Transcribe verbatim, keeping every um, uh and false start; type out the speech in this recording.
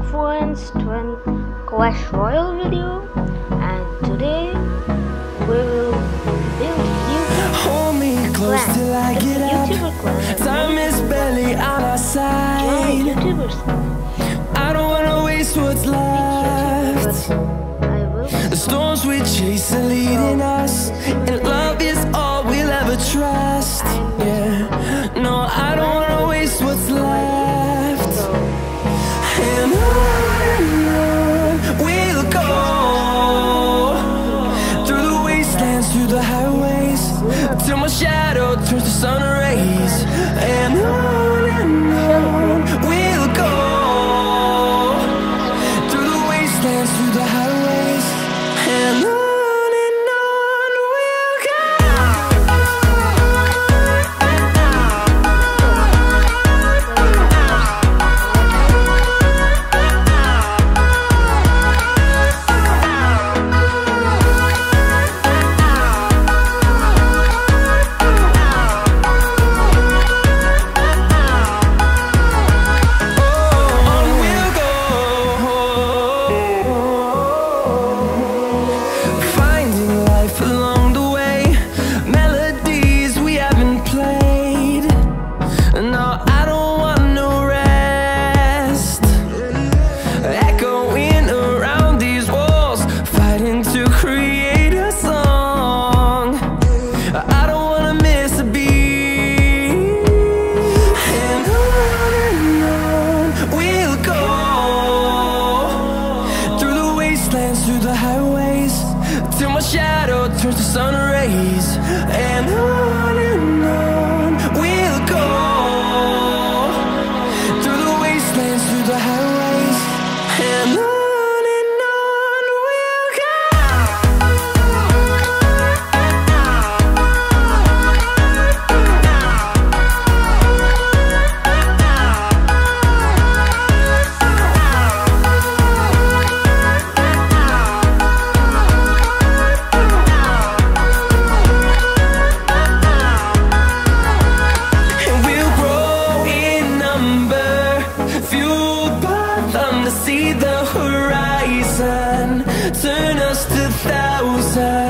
friends to an Clash Royale video, and today we will build YouTube Hold me close clan. till I It's get a up. YouTuber clan. Time is barely on our Join side. YouTubers. I don't wanna waste what's left. But I will. The storms we chase are leading us, and love is all we'll ever trust. Yeah, no, I don't wanna waste what's left. So And on and on we'll go, through the wastelands, through the highways, till my shadow turns to sun rays. And on and on we'll go, through the wastelands, through the highways, and on. Through the highways, till my shadow turns to sun rays. And on and on we'll go, through the wastelands, through the highways, and on. See the horizon turn us to thousands.